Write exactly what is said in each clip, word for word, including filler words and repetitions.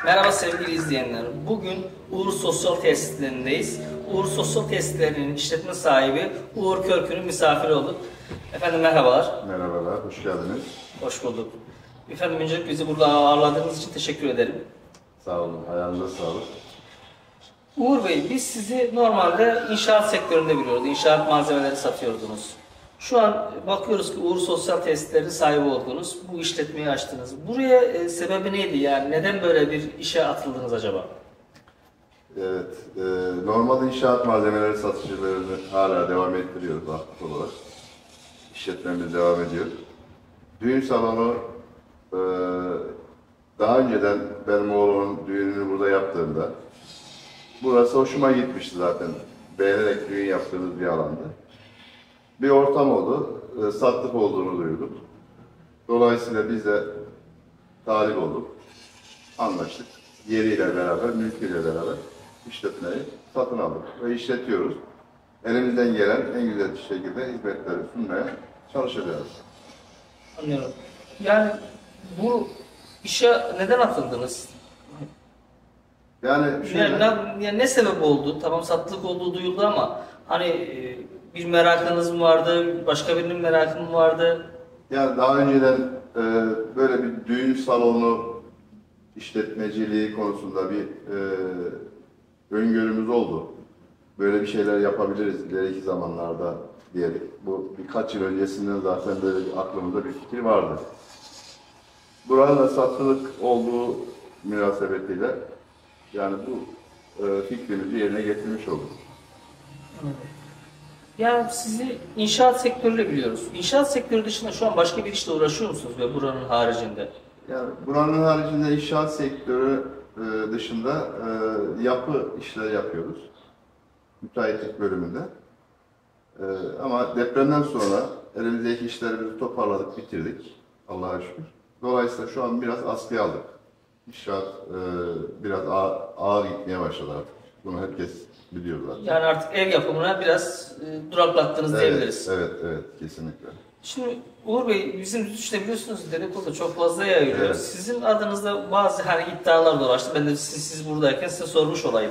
Merhaba sevgili izleyenler. Bugün Uğur Sosyal Tesislerindeyiz. Uğur Sosyal Tesislerinin işletme sahibi Uğur Körkü'nün misafiri olduk. Efendim merhabalar. Merhabalar, hoş geldiniz. Hoş bulduk. Efendim öncelikle bizi burada ağırladığınız için teşekkür ederim. Sağ olun, ayağınıza sağlık. Uğur Bey, biz sizi normalde inşaat sektöründe biliyoruz. İnşaat malzemeleri satıyordunuz. Şu an bakıyoruz ki Uğur Sosyal Tesisleri sahibi oldunuz. Bu işletmeyi açtınız. Buraya e, sebebi neydi yani? Neden böyle bir işe atıldınız acaba? Evet, e, normal inşaat malzemeleri satıcılarını hala devam ettiriyoruz aktif olarak. İşletmemiz devam ediyor. Düğün salonu, e, daha önceden benim oğlumun düğününü burada yaptığımda, burası hoşuma gitmişti zaten. Beğenerek düğün yaptığımız bir alandı. Bir ortam oldu, e, satlık olduğunu duyduk. Dolayısıyla biz de talip olduk, anlaştık. Yeriyle beraber, mülküyle beraber işletmeyi satın aldık ve işletiyoruz. Elimizden gelen en güzel şekilde hizmetleri sunmaya çalışacağız. Anlıyorum. Yani bu işe neden atıldınız? Yani şöyle, Yani ne, yani ne sebep oldu? Tamam satılık olduğu duyuldu ama hani e, bir merakınız mı vardı? Başka birinin merakı mı vardı? yani daha önceden e, böyle bir düğün salonu işletmeciliği konusunda bir e, öngörümüz oldu. Böyle bir şeyler yapabiliriz ileriki zamanlarda diyerek. Bu birkaç yıl öncesinden zaten böyle bir aklımızda bir fikir vardı. Buranın da satılık olduğu münasebetiyle yani bu e, fikrimizi yerine getirmiş olduk. Yani sizi inşaat sektörüyle biliyoruz. İnşaat sektörü dışında şu an başka bir işle uğraşıyor musunuz ve buranın haricinde? Yani buranın haricinde inşaat sektörü e, dışında e, yapı işleri yapıyoruz. Müteahhitlik bölümünde. E, ama depremden sonra elimizdeki işlerimizi toparladık, bitirdik. Allah'a şükür. Dolayısıyla şu an biraz askıya aldık. İnşaat e, biraz ağır, ağır gitmeye başladı artık. Bunu herkes biliyor zaten. Yani artık ev yapımına biraz e, duraklattınız Evet, diyebiliriz. evet, evet, kesinlikle. Şimdi Uğur Bey, bizim işte biliyorsunuz dedikodu çok fazla yayılıyor. Evet. Sizin adınızda bazı hani iddialar dolaştı. Ben de siz, siz buradayken size sormuş olayım.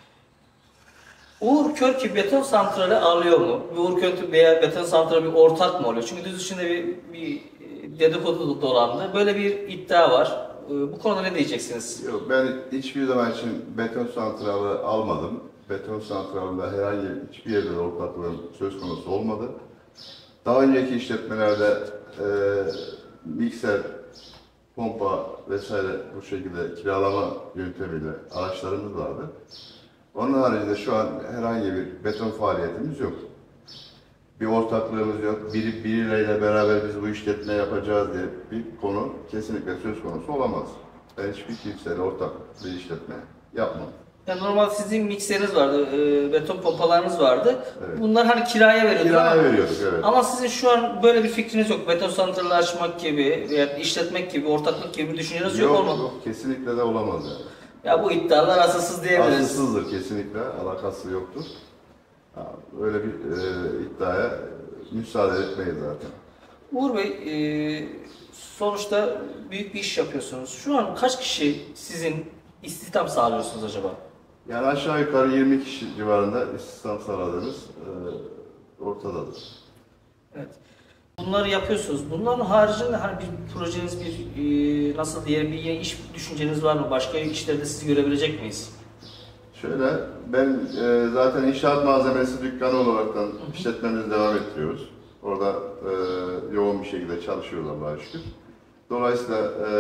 Uğur Körkü beton santrali alıyor mu? Uğur Körkü veya beton santrali bir ortak mı oluyor? Çünkü düz içinde bir, bir dedikodu dolandı. Böyle bir iddia var. Bu konuda ne diyeceksiniz? Yok, ben hiçbir zaman için beton santralı almadım. Beton santralinde herhangi hiçbir yerde ortaklığım söz konusu olmadı. Daha önceki işletmelerde e, mikser, pompa vesaire bu şekilde kiralama yöntemiyle araçlarımız vardı. Onun haricinde şu an herhangi bir beton faaliyetimiz yok. Bir ortaklığımız yok. Biri, birileriyle beraber biz bu işletme yapacağız diye bir konu kesinlikle söz konusu olamaz. Ben hiçbir kimseyle ortak bir işletme yapmam. Yani normal sizin mikseriniz vardı, e, beton pompalarınız vardı. Evet. Bunlar hani kiraya veriyorduk Kiraya ama, veriyorduk, evet. ama sizin şu an böyle bir fikriniz yok. Beton santralı açmak gibi veya işletmek gibi, ortaklık gibi bir düşünceniz yok, Yok, olmadı. yok, kesinlikle de olamaz yani. Ya bu iddialar asılsız diyebiliriz. Asılsızdır kesinlikle, alakası yoktur. Ha, öyle bir e, iddiaya müsaade etmeyiz zaten. Uğur Bey, e, sonuçta büyük bir iş yapıyorsunuz. Şu an kaç kişi sizin istihdam sağlıyorsunuz acaba? Yani aşağı yukarı yirmi kişi civarında istihdam sağladığımız e, ortadadır. Evet. Bunları yapıyorsunuz. Bunların haricinde hani bir projeniz, bir e, nasıl diye bir iş düşünceniz var mı? Başka işlerde sizi görebilecek miyiz? Şöyle, ben e, zaten inşaat malzemesi dükkanı olaraktan işletmemizi devam ettiriyoruz. Orada e, yoğun bir şekilde çalışıyoruz Allah'a şükür. Dolayısıyla e,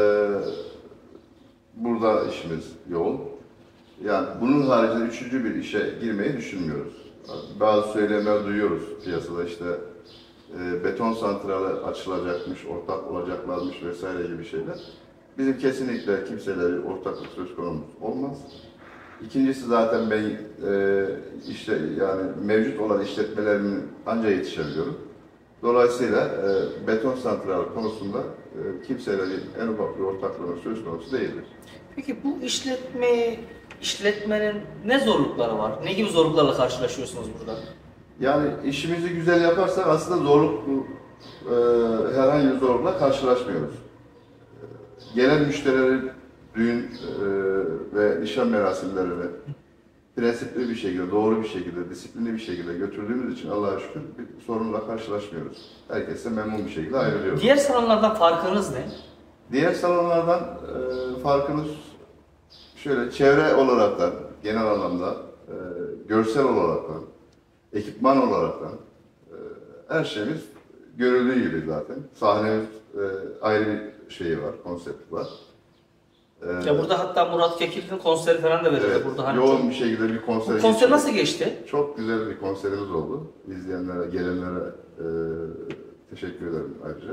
burada işimiz yoğun. Yani bunun haricinde üçüncü bir işe girmeyi düşünmüyoruz. Bazı söylemler duyuyoruz piyasada işte e, beton santrali açılacakmış, ortak olacaklarmış vesaire gibi şeyler. Bizim kesinlikle kimseyle bir ortaklık söz konusu olmaz. İkincisi zaten ben e, işte yani mevcut olan işletmelerimin anca yetişebiliyorum. Dolayısıyla e, beton santrali konusunda e, kimseyle bir en ufak bir ortaklığın söz konusu değildir. Peki bu işletme işletmenin ne zorlukları var? Ne gibi zorluklarla karşılaşıyorsunuz burada? Yani işimizi güzel yaparsak aslında zorluk e, herhangi bir zorlukla karşılaşmıyoruz. Gelen müşterilerin düğün e, ve nişan merasimlerini prensipli bir şekilde, doğru bir şekilde, disiplinli bir şekilde götürdüğümüz için Allah'a şükür bir sorunla karşılaşmıyoruz. Herkes de memnun bir şekilde ayrılıyoruz. Diğer salonlardan farkınız ne? Diğer salonlardan e, farkımız şöyle, çevre olaraktan, genel anlamda, e, görsel olaraktan, ekipman olaraktan e, her şeyimiz görüldüğü gibi zaten. Sahnemiz e, ayrı bir şeyi var, konsepti var. E, Ya burada hatta Murat Kekilli'nin konseri falan da verildi evet, burada. Hani yoğun çok... bir şekilde bir konser Bu konser geçirdik. nasıl geçti? Çok güzel bir konserimiz oldu. İzleyenlere, gelenlere e, teşekkür ederim ayrıca.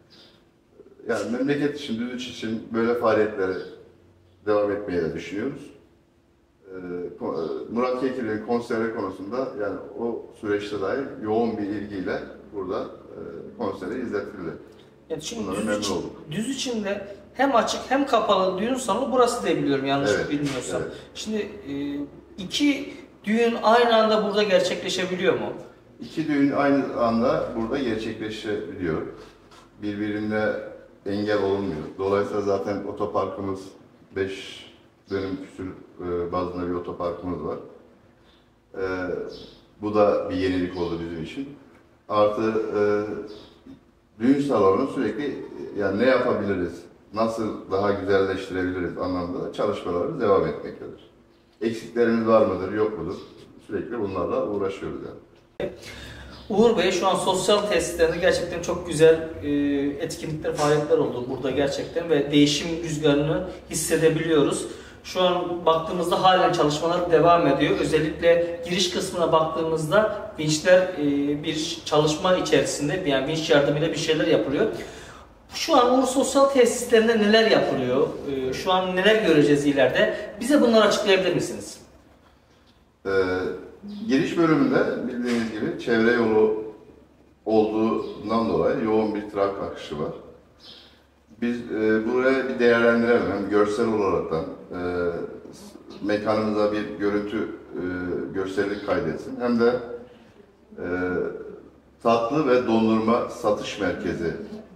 Yani memleket için, Düzüç için böyle faaliyetleri devam etmeye de düşünüyoruz. Ee, Murat Kekilli'nin konseri konusunda yani o süreçte dahi yoğun bir ilgiyle burada e, konseri izletildi. Yani şimdi Bunlara düz, memnun için, olduk. düz içinde hem açık hem kapalı düğün salonu burası diye biliyorum yanlış Evet, bilmiyorsam. evet. Şimdi e, iki düğün aynı anda burada gerçekleşebiliyor mu? İki düğün aynı anda burada gerçekleşebiliyor. Birbirine engel olunmuyor. Dolayısıyla zaten otoparkımız beş dönüm küsur e, bazında bir otoparkımız var. E, bu da bir yenilik oldu bizim için. Artı e, düğün salonu sürekli yani ne yapabiliriz, nasıl daha güzelleştirebiliriz anlamda çalışmalarımız devam etmektedir. Eksiklerimiz var mıdır, yok mudur? Sürekli bunlarla uğraşıyoruz yani. Uğur Bey şu an sosyal tesislerinde gerçekten çok güzel e, etkinlikler, faaliyetler oldu burada gerçekten ve değişim rüzgarını hissedebiliyoruz. Şu an baktığımızda halen çalışmalar devam ediyor. Özellikle giriş kısmına baktığımızda vinçler e, bir çalışma içerisinde, yani vinç yardımıyla bir şeyler yapılıyor. Şu an Uğur Sosyal Tesislerinde neler yapılıyor? E, şu an neler göreceğiz ileride? Bize bunları açıklayabilir misiniz? Ee, giriş bölümünde bildiğiniz gibi çevre yolu olduğundan dolayı yoğun bir trafik akışı var. Biz e, buraya bir değerlendirelim. Hem görsel olaraktan e, mekanımıza bir görüntü, e, görsellik kaydetsin. Hem de e, tatlı ve dondurma satış merkezi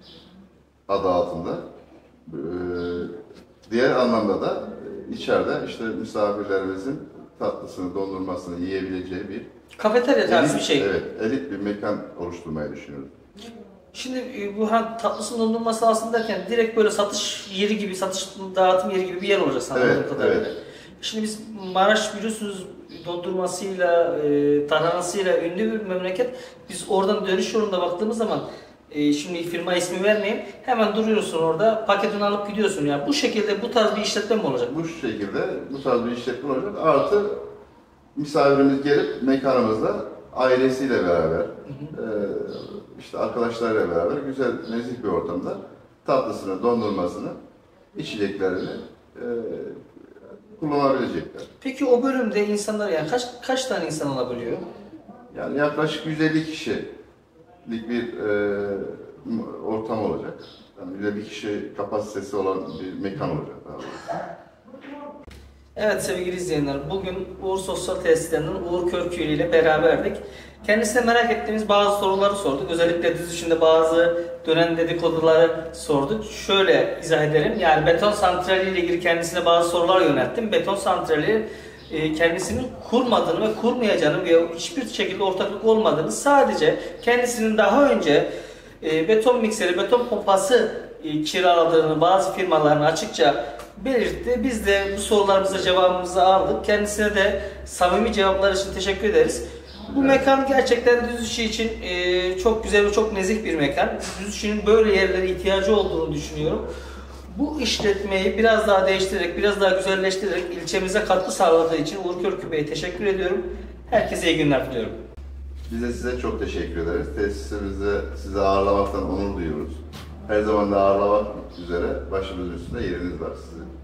adı altında. E, diğer anlamda da e, içeride işte misafirlerimizin tatlısını, dondurmasını yiyebileceği bir Kafeterya tarzı bir şey. Evet, elit bir mekan oluşturmayı düşünüyoruz. Şimdi bu hani tatlısının dondurması aslında derken direkt böyle satış yeri gibi, satış dağıtım yeri gibi bir yer olacak sanırım. Evet, evet. Şimdi biz Maraş biliyorsunuz dondurmasıyla, e, tarhanasıyla ünlü bir memleket. Biz oradan dönüş yolunda baktığımız zaman e, şimdi firma ismi vermeyeyim, hemen duruyorsun orada, paketini alıp gidiyorsun. Yani bu şekilde bu tarz bir işletme mi olacak? Bu şekilde bu tarz bir işletme olacak. Artı misafirimiz gelip mekanımızda ailesiyle beraber, hı hı. E, işte arkadaşlarıyla beraber güzel, nezih bir ortamda tatlısını, dondurmasını, içeceklerini e, kullanabilecekler. Peki o bölümde insanlar yani kaç kaç tane insan alabiliyor? Yani yaklaşık yüz elli kişilik bir e, ortam olacak. Yani yüz elli kişi kapasitesi olan bir mekan olacak daha doğrusu. Evet sevgili izleyenler, bugün Uğur Sosyal Tesisleri'nin Uğur Körköylü ile beraberdik. Kendisine merak ettiğimiz bazı soruları sorduk. Özellikle düz içinde bazı dönen dedikoduları sorduk. Şöyle izah edelim. Yani beton santrali ile ilgili kendisine bazı sorular yönelttim. Beton santrali e, kendisinin kurmadığını ve kurmayacağını ve hiçbir şekilde ortaklık olmadığını, sadece kendisinin daha önce e, beton mikseri, beton pompası e, kiraladığını bazı firmaların açıkça belirtti. Biz de bu sorularımıza cevabımızı aldık. Kendisine de samimi cevaplar için teşekkür ederiz. Bu mekan gerçekten Düzüşehir için e, çok güzel ve çok nezih bir mekan. Düzüşehir'in böyle yerlere ihtiyacı olduğunu düşünüyorum. Bu işletmeyi biraz daha değiştirerek, biraz daha güzelleştirerek ilçemize katkı sağladığı için Uğur Körköylü Bey'e teşekkür ediyorum. Herkese iyi günler diliyorum. Biz de size çok teşekkür ederiz. Tesisimizde sizi ağırlamaktan onur duyuyoruz. Her zaman da ağırlamak üzere başımızın üstünde yeriniz var sizin.